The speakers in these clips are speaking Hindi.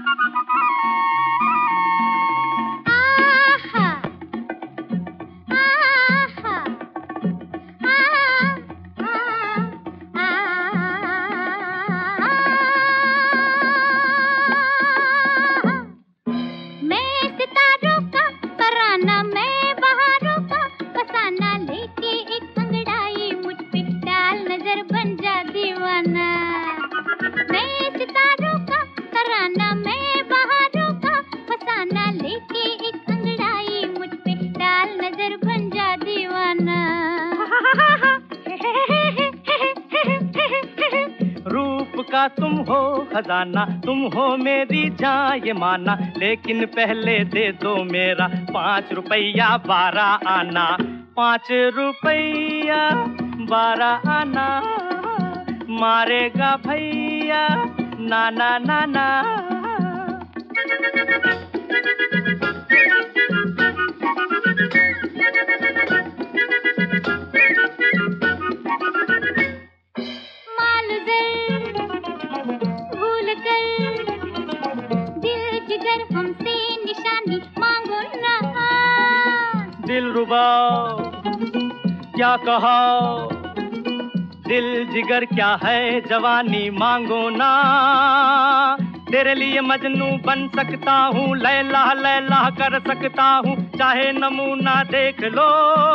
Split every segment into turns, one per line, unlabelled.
तुम हो खजाना, तुम हो मेरी जान ये माना, लेकिन पहले दे दो मेरा 5 रुपया 12 आना। 5 रुपया 12 आना, मारेगा भैया नाना नाना। दिलरुबा क्या कहा, दिल जिगर क्या है जवानी मांगो ना। तेरे लिए मजनू बन सकता हूँ, लैला लैला कर सकता हूँ, चाहे नमूना देख लो।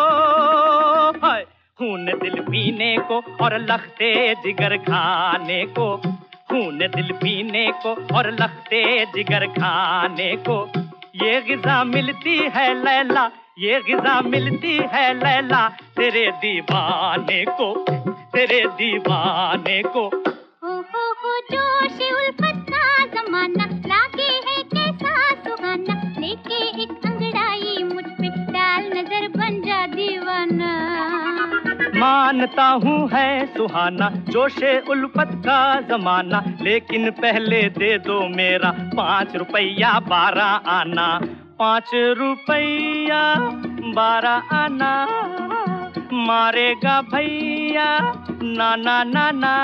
खून दिल पीने को और लखते जिगर खाने को, खून दिल पीने को और लखते जिगर खाने को, ये ग़िज़ा मिलती है लैला, ये ग़िज़ा मिलती है लैला, तेरे दीवाने को, तेरे दीवाने को।
हो जोश उल्फत का ज़माना, लागे है कैसा सुहाना, लेके एक अंगड़ाई मुझ पे डाल नजर बन जा दीवाना।
मानता हूँ है सुहाना जोशे उल्फत का ज़माना, लेकिन पहले दे दो मेरा 5 रुपया 12 आना। 5 रुपया 12 आना, मारेगा भैया नाना नाना।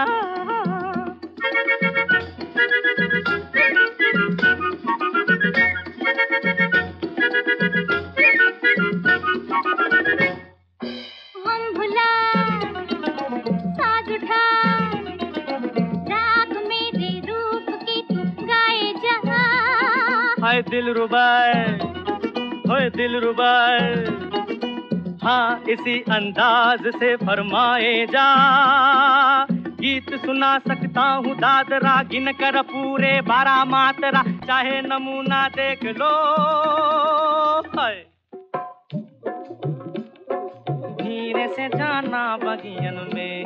हम भुला साज उठा, राग मेरे रूप की तू गाए जहाँ।
हाय दिलरुबाए, हाय दिलरुबाए, हाँ इसी अंदाज से फरमाए जा। गीत सुना सकता हूँ दादरा गिन कर पूरे 12 मात्रा, चाहे नमूना देख लो। हाय धीरे से जाना बगियन में,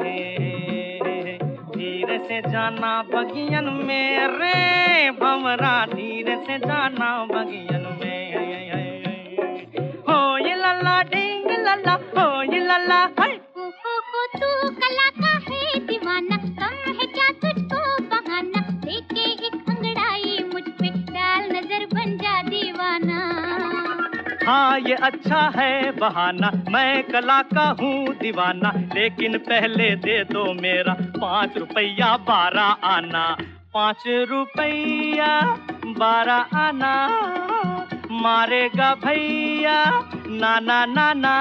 धीरे से जाना बगियन में रे भंवरा, धीरे से जाना बगियन में। हो ये लल्ला डिंग लल्ला, हो ये लल्ला।
हो तू कला का है दीवाना, कम है क्या तुझको बहाना, लेके एक अंगड़ाई मुझ पे डाल नजर बन जा दीवाना।
हाँ ये अच्छा है बहाना, मैं कला का हूँ दीवाना, लेकिन पहले दे दो मेरा 5 रुपया 12 आना। 5 रुपया 12 आना, मारेगा भैया नाना नाना।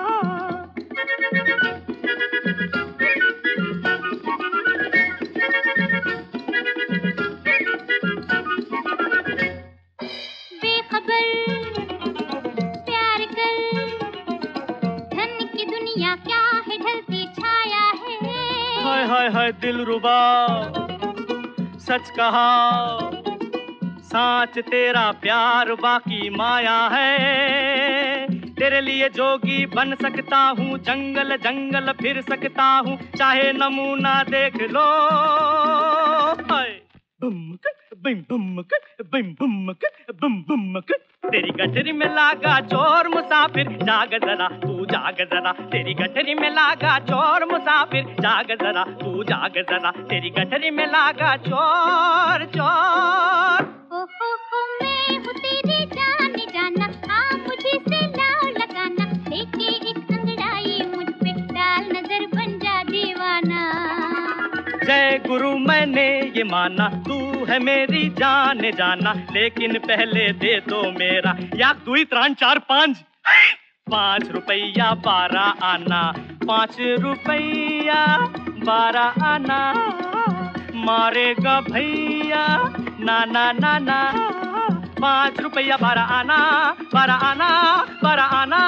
बेखबर प्यार कर, धन की दुनिया क्या है ढलती छाया है।
हाय हाय हाय दिलरुबा सच कहा, साच तेरा प्यार बाकी माया है। तेरे लिए जोगी बन सकता हूँ, जंगल जंगल फिर सकता हूँ, चाहे नमूना देख लो। हाय बुमक बिम बुमक बिम बुमक बम बुमक, तेरी गठरी में लागा चोर मुसाफिर, जाग जरा तू जाग जरा, तेरी गठरी में लागा चोर मुसाफिर, जाग जरा तू जाग जरा, तेरी गठरी में लागा चोर चोर।
हो मैं हूँ तेरी जान जाना, हाँ मुझे से लाओ लगाना, लेके एक अंगड़ाई मुझ पे डाल नजर बन जा दीवाना।
जय गुरु मैंने ये माना, तू है मेरी जान जाना, लेकिन पहले दे दो मेरा 1 2 3 4 5 5 रुपया 12 आना, 5 रुपया 12 आना, मारेगा भैया ना ना ना ना, 5 रुपया 12 आना, 12 आना, 12 आना।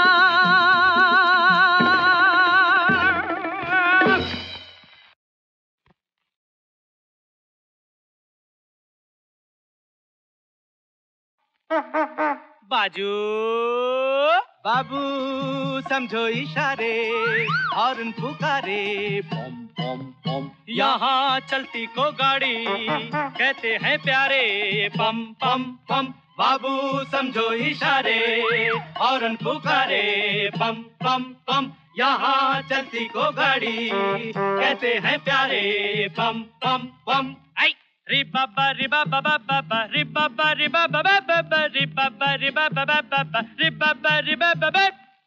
बाजू
बाबू समझो इशारे, हॉर्न पुकारे, पम पम पम।
यहाँ चलती को गाड़ी कहते हैं प्यारे, पम पम पम।
बाबू समझो इशारे, हॉर्न पुकारे, पम पम पम। यहाँ चलती को गाड़ी कहते हैं प्यारे, पम पम पम।
रि बाबा रि बाबा बाबा रि बाबा रि बाबा बाबा रि बाबा रि बाबा बाबा रि बाबा रि बाबा।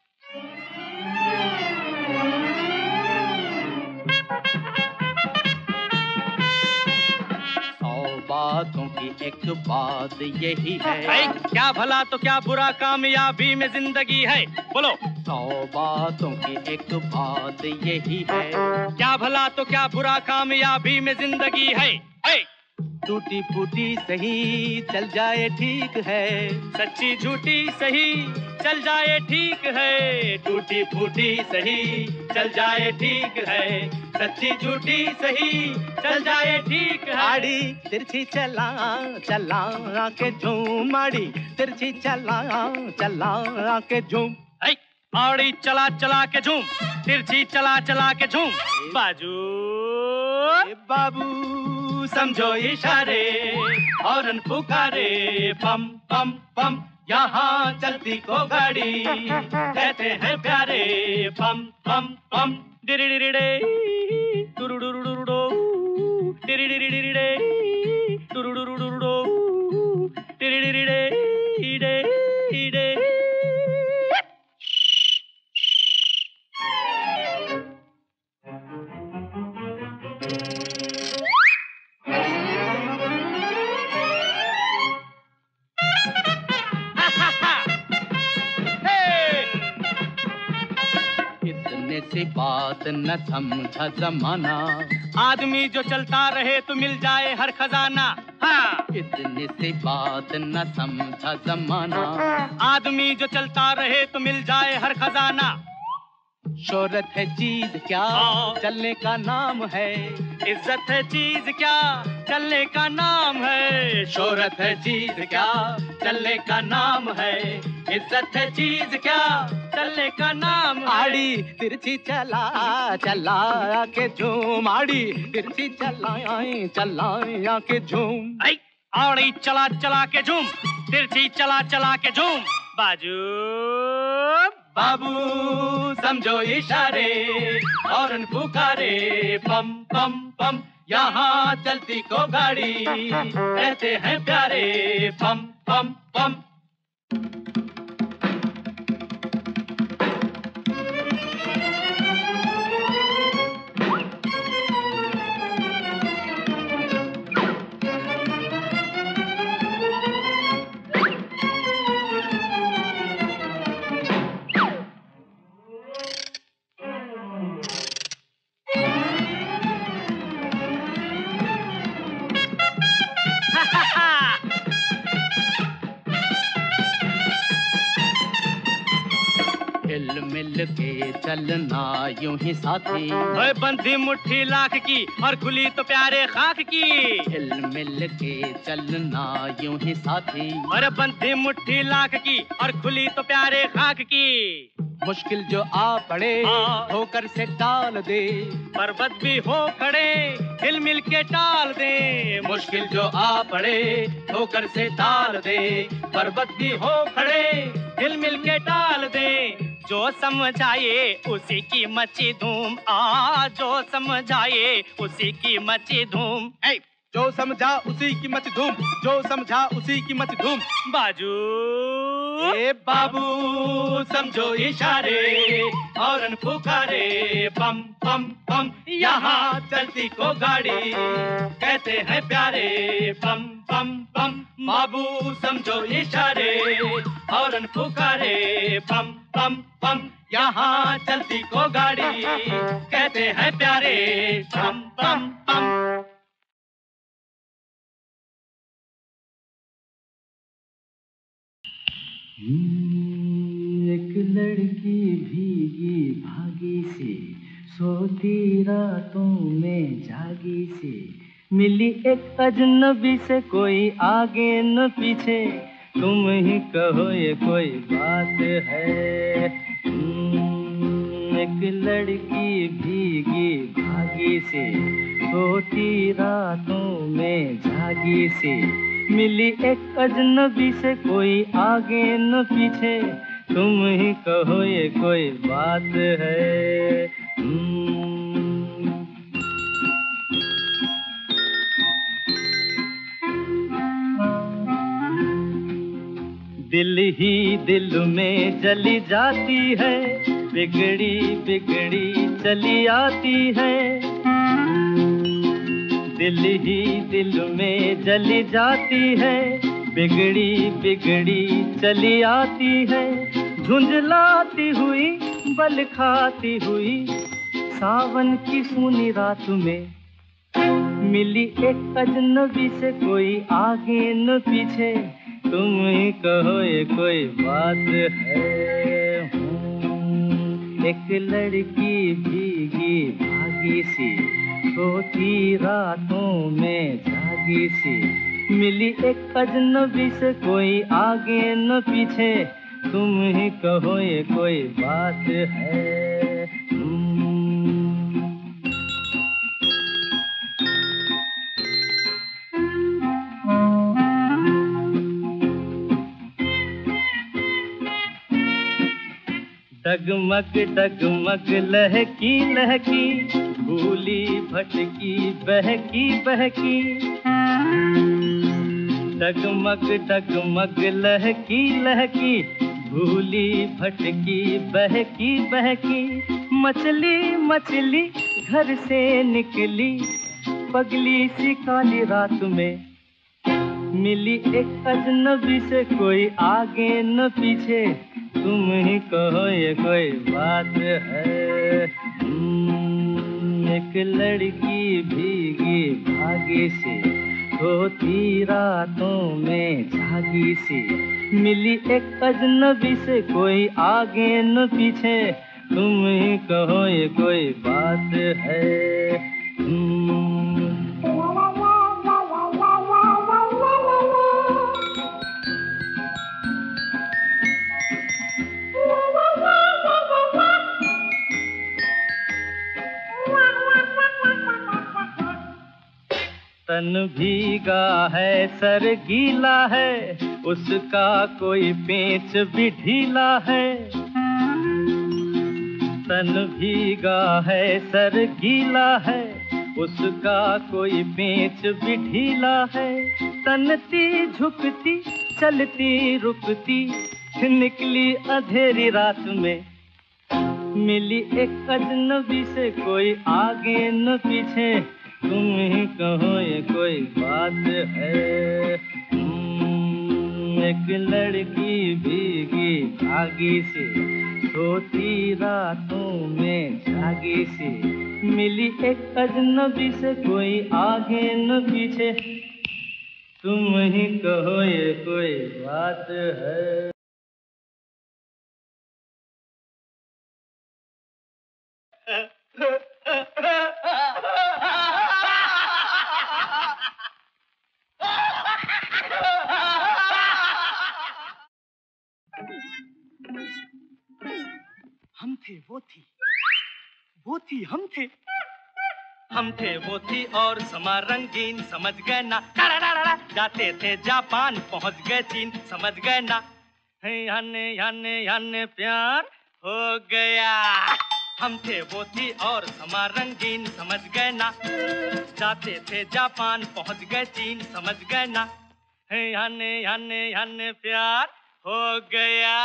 बातों की एक बात यही है,
क्या भला तो क्या बुरा कामयाबी में जिंदगी है, बोलो।
100 बातों की एक बात यही है,
क्या भला तो क्या बुरा कामयाबी में जिंदगी है।
टूटी फूटी सही चल जाए ठीक है,
सच्ची झूठी सही चल जाए ठीक है,
टूटी फूटी सही चल जाए ठीक है, सच्ची झूठी सही चल जाए ठीक है। आड़ी तिरछी चला चला के झूम, आड़ी तिरछी चला चला के झूम,
आड़ी चला चला के झूम, तिरछी चला चला के झूम। बाजू
बाबू समझो इशारे, हॉर्न पुकारे, पम पम पम। यहाँ चलती को गाड़ी कहते हैं प्यारे, पम पम पम।
डिरिडिरिडे टुरुडुरुडुरुडो, डिरिडिरिडिरिडे टुरुडुरुडुरुडो, डिरिडिरिडे इडे इडे।
से बात न समझा जमाना,
आदमी जो चलता रहे तो मिल जाए हर खजाना। हाँ,
इतने से बात न समझा जमाना,
आदमी जो चलता रहे तो मिल जाए हर खजाना।
शोहरत है चीज क्या चलने का नाम है,
इज्जत है चीज क्या चलने का नाम है,
शोहरत है चीज क्या चलने का नाम है, इज्जत है चीज क्या
चलने का नाम।
आड़ी तिरछी चला चला के झूम, आड़ी तिरछी चला चला के झूम,
आड़ी चला चला के झूम, तिरछी चला चला के झूम। बाजू
बाबू समझो इशारे, हॉर्न पुकारे, पम पम पम। यहाँ चलती को गाड़ी कहते हैं प्यारे, पम पम पम। मिल के चलना यूं ही साथी,
बंधी मुट्ठी लाख की और खुली तो प्यारे खाक की।
हिल मिल के चलना यूं ही साथी,
अरे बंधी मुट्ठी लाख की और खुली तो प्यारे खाक की।
मुश्किल जो आ पड़े होकर से टाल दे,
पर्वत भी हो खड़े हिल मिल के टाल दे।
मुश्किल जो आ पड़े होकर से टाल दे, पर्वत भी हो खड़े
हिल मिल के टाल दे। जो समझाए उसी की मची धूम, जो समझाए उसी की मची धूम।
जो समझा उसी की मची धूम, जो समझा उसी की मची धूम।
बाजू
ए बाबू समझो इशारे और पुकारे बम बम बम, यहाँ चलती को गाड़ी कहते हैं प्यारे बम बम बम। बाबू समझो इशारे और पुकारे बम बम बम, यहाँ चलती को गाड़ी कहते हैं प्यारे बम बम बम।
एक लड़की भीगी भागी सी, सोती रातों में जागी सी, मिली एक अजनबी से कोई आगे न पीछे, तुम ही कहो ये कोई बात है। एक लड़की भीगी भागी सी, सोती रातों में जागी सी, मिली एक अजनबी से कोई आगे न पीछे, तुम ही कहो ये कोई बात है। दिल ही दिल में जली जाती है, बिगड़ी बिगड़ी चली आती है। दिल ही दिल में जली जाती है, बिगड़ी बिगड़ी चली आती है। झुंझलाती हुई बल खाती हुई, सावन की सूनी रात में, मिली एक अजनबी से कोई आगे न पीछे, तुम ही कहो ये कोई बात है। एक लड़की भीगी भागी सी, सोती रातों में जागी सी, मिली एक अजनबी से कोई आगे न पीछे, तुम ही कहो ये कोई बात है। डगमग डगमग लहकी लहकी, भूली भटकी बहकी बहकी। डगमग डगमग लहकी लहकी, भूली भटकी बहकी बहकी। मछली मछली घर से निकली, पगली सी काली रात में, मिली एक अजनबी से कोई आगे न पीछे, तुम ही कहो ये कोई बात है। एक लड़की भीगी भागी सी, सोती रातों में जागी सी, मिली एक अजनबी से कोई आगे न पीछे, तुम ही कहो ये कोई बात है। तन भीगा है सर गीला है, उसका कोई पेच भी ढीला है। तन भीगा है सर गीला है, उसका कोई पेच भी ढीला है। तनती झुकती चलती रुकती, निकली अंधेरी रात में, मिली एक अजनबी से कोई आगे न पीछे, तुम ही कहो ये कोई बात है। एक लड़की भीगी भागी सी, सोती रातों में जागी सी, मिली एक अजनबी से कोई आगे न पीछे, तुम ही कहो ये कोई बात है।
हम थे वो थी, वो थी हम थे। हम थे वो थी और समा रंगीन, समझ गए ना। जाते थे जापान, पहुंच गए चीन, समझ गए ना। याने याने याने प्यार हो गया। हम थे वो थी और समा रंगीन, समझ गए ना। जाते थे जापान, पहुंच गए चीन, समझ गए ना। याने याने याने प्यार
हो गया।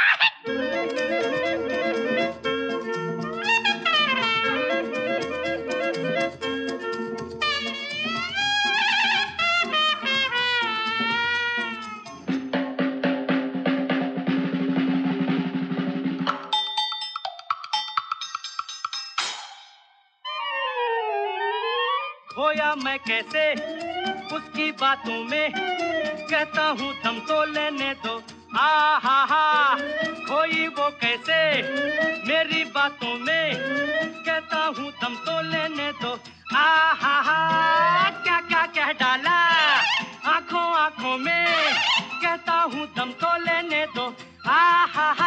खोया मैं कैसे उसकी बातों में, कहता हूँ दम तो लेने दो। आ हा हा, खोई वो कैसे मेरी बातों में, कहता हूँ दम तो लेने दो। आ हा हा, क्या क्या कह डाला आंखों आंखों में, कहता हूँ दम तो लेने दो। आ हा हा,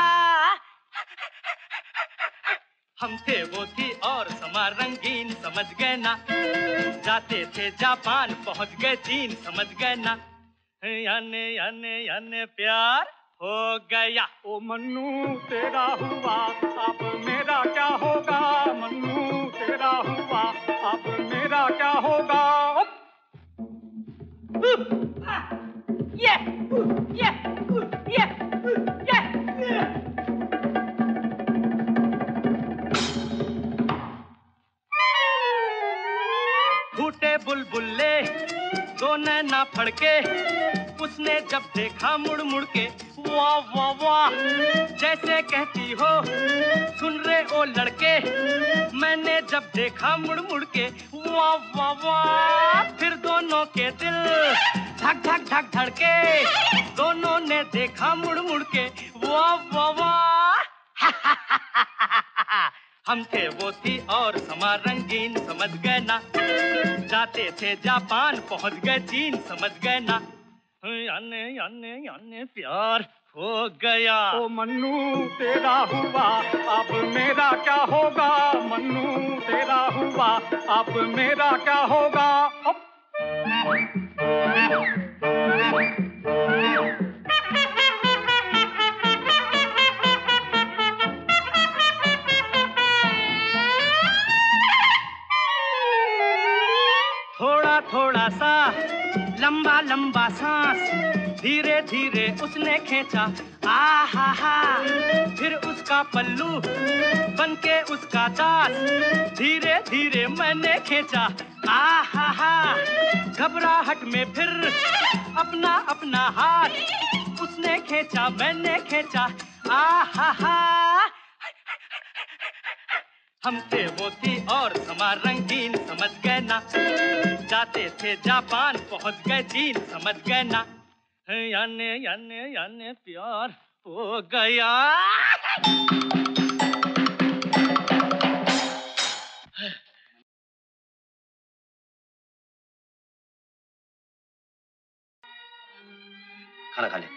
हम थे वो थी और समा रंगीन, समझ गए ना। जाते थे जापान पहुंच गए चीन, समझ गए ना। याने याने याने प्यार हो गया।
ओ मन्नू तेरा हुआ अब मेरा क्या होगा, मन्नू तेरा हुआ अब मेरा क्या होगा।
ये ये ये ये फूटे बुलबुल्ले दो नैना फड़के, उसने जब देखा मुड़ मुड़ के, वाह वाह वाह, जैसे कहती हो सुन रे ओ लड़के। मैंने जब देखा मुड़ मुड़ के, वाह वाह वाह, फिर दोनों के दिल धक धक धक धड़के। दोनों ने देखा मुड़ मुड़ के, वाह वाह वाह। हम थे वो थी और समा रंगीन, समझ गए ना। जाते थे जापान पहुंच गए चीन, समझ गए ना। याने याने याने प्यार हो गया।
ओ मन्नू तेरा हुआ अब मेरा क्या होगा, मन्नू तेरा हुआ अब मेरा क्या होगा।
थोड़ा थोड़ा सा लंबा लंबा सांस, धीरे धीरे उसने खींचा। आ हा हा, फिर उसका पल्लू बनके उसका दास, धीरे धीरे मैंने खींचा। आ हा हा, घबराहट में फिर अपना अपना हाथ उसने खींचा मैंने खींचा। आ हा हा, हम थे वो थी और समा रंगीन, समझ गए ना। जाते थे जापान पहुंच गए चीन, समझ गए ना। याने याने याने प्यार हो गया।
खाना खा ले।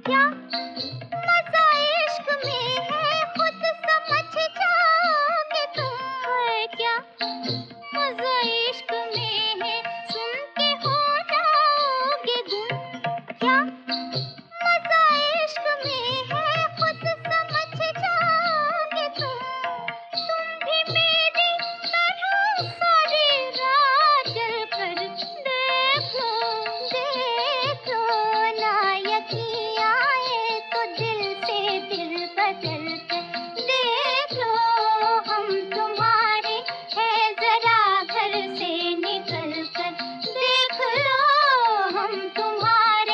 क्या मजा इश्क में है, खुद समझ जाओगे तुम। है क्या मजा इश्क में है, सुन के हो जाओगे गुम। क्या मजा इश्क में है, खुद समझ जाओगे तुम। तुम भी मेरी तरह सारी रात जल कर देख लो ना। यकीन आए तो दिल से दिल बदल कर देख लो। हम तुम्हारे हैं जरा घर से निकल कर देख लो। हम तुम्हारे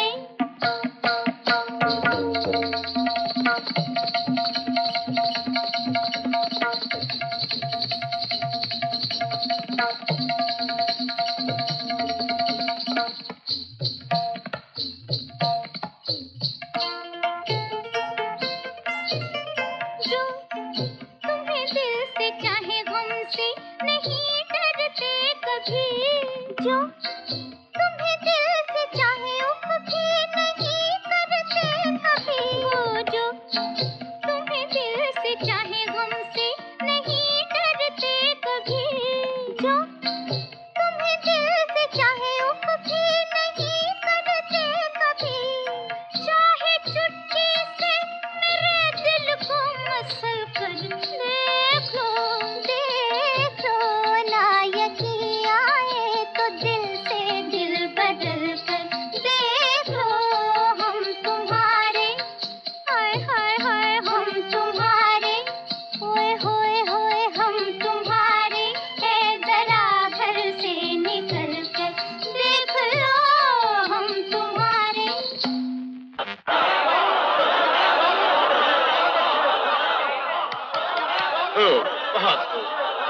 जो तुम्हें दिल से चाहे हमसे नहीं डरते कभी। जो तुम्हें दिल से चाहे उफ भी नहीं करते कभी। वो जो तुम्हें दिल से चाहे हमसे नहीं डरते कभी। जो तुम्हें दिल से चाहे उफ भी नहीं करते कभी। चाहे चुटकी से मेरे दिल को मसल कर देख लो ना। यकीन आए तो दिल से दिल बदल कर देख लो। हम तुम्हारे हाय हाय हाय, हम तुम्हारे होए होए होए। हम तुम्हारे है जरा घर से निकल कर देख लो। हम तुम्हारे
बहुत खूब।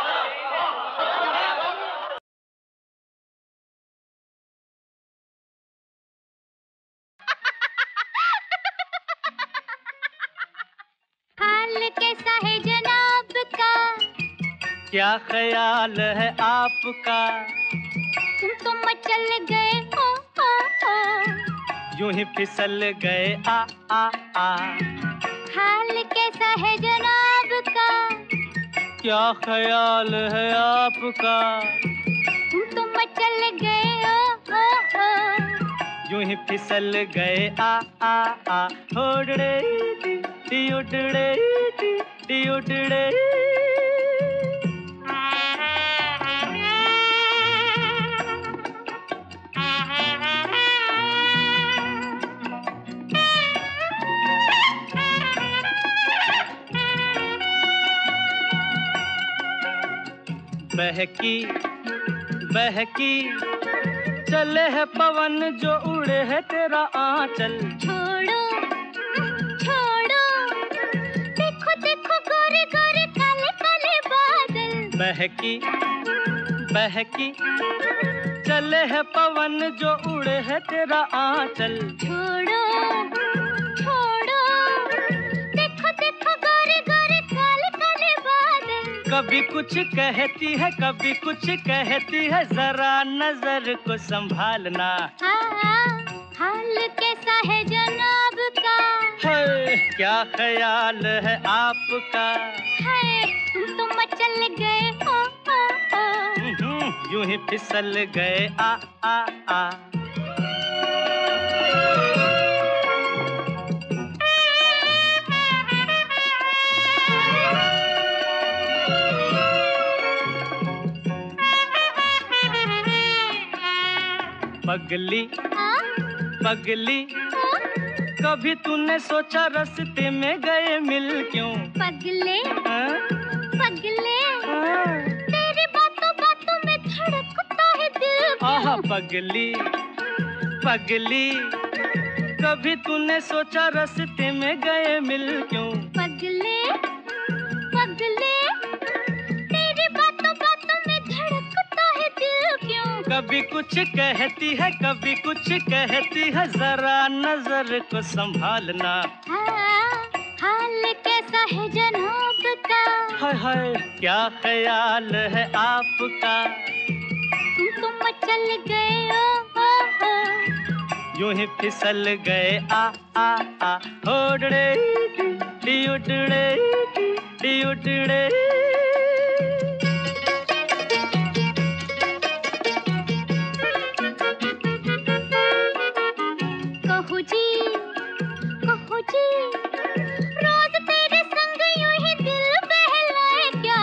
हाल कैसा है जनाब का,
क्या ख्याल है आपका,
तुम तो मचल गए हो।
यूं ही फिसल गए आ।
हाल कैसा है जनाब का,
क्या ख्याल है आपका,
तुम तो मचल गए हो।
यूं ही फिसल गए आ। उड़ड़े टी उड़ड़े टी उड़ड़े। बहकी बहकी चले है पवन जो उड़े है तेरा आंचल।
छोड़ो छोड़ो, देखो देखो गोरे गोरे काले काले बादल।
बहकी बहकी चले है पवन जो उड़े है तेरा आंचल।
छोड़ो छोड़ो, देखो देखो गोरे गोरे काले काले बादल।
कभी कुछ कहती है कभी कुछ कहती है, जरा नजर को संभालना।
हाल कैसा है जनाब का,
है क्या ख्याल है आपका,
है तुम तो मचल गए हो।
यूं ही फिसल गए आ। पगली पगली कभी तूने सोचा रास्ते में गए मिल क्यों।
पगले पगले तेरी बातों बातों में धड़कता है दिल।
आहा पगली पगली कभी तूने सोचा रास्ते में गए मिल क्यों।
पगले पगले तेरी बातों बातों में धड़कता है दिल क्यों।
कभी कुछ कहती है कभी कुछ कहती है, जरा नजर को संभालना।
हाल कैसा है जनाब का,
हाय हाय क्या ख्याल है आपका,
तुम तो मचल गए हो।
यूं ही फिसल गए आ आ आ उड़ड़े डी उड़ड़े डी उड़ड़े।
कहो जी रोज तेरे संग यूं ही दिल बहलाए क्या।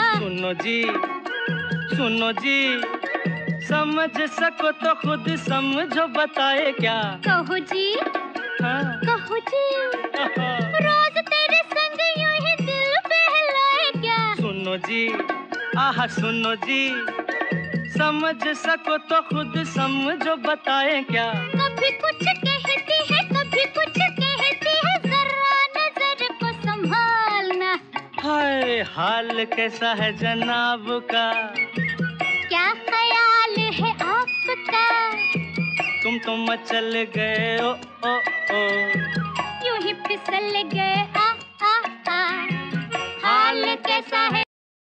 सुनो जी समझ सको तो खुद समझो बताए क्या।
कहो जी
हाँ।
कहो जी रोज तेरे संग यूं ही दिल बहलाए क्या।
सुनो जी आहा सुनो जी समझ सको तो खुद समझो बताए क्या।
कभी कुछ कहती है कभी कुछ कहती है जरा नजर को संभालना।
हाय हाल कैसा है जनाब का।
क्या ख्याल है आपका।
तुम तो मचल गए ओ ओ ओ
यूं ही फिसल गए आ आ आ हाल कैसा है।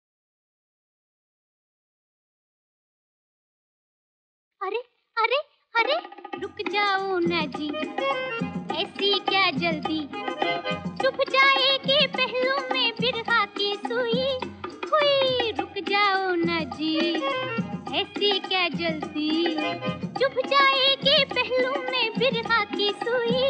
अरे अरे अरे रुक जाओ ना जी ऐसी क्या जल्दी। चुप जाएगी पहलू में बिरहा की सुई हुई। रुक जाओ ना जी ऐसी क्या जल्दी। चुप जाएगी पहलू में बिरहा की सुई।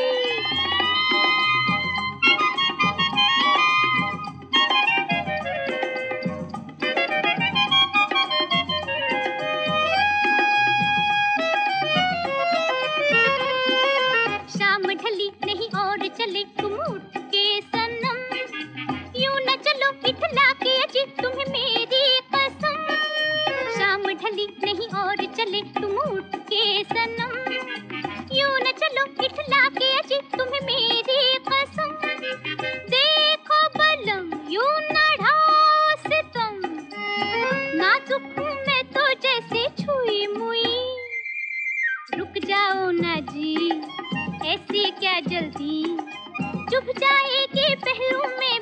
शाम ढली नहीं और चले तुम उठ के सनम। यूं न चलो इठला के अजी तुम्हें मेरी कसम। शाम ढली नहीं और चले तुम उठ के सनम। यूं न चलो इठला के अजी तुम्हें मेरी कसम। देखो बलम यूं न ढाओ सितम। नाजुक हूँ मैं तो जैसे छुई मुई। रुक जाओ ना जी ऐसी क्या जल्दी। चुप जाएगी पहलू में